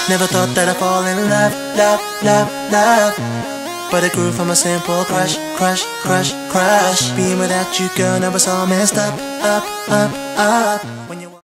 Never thought that I'd fall in love, love, love, love. But it grew from a simple crush, crush, crush, crush. Being without you, girl, never so messed up, up, up, up.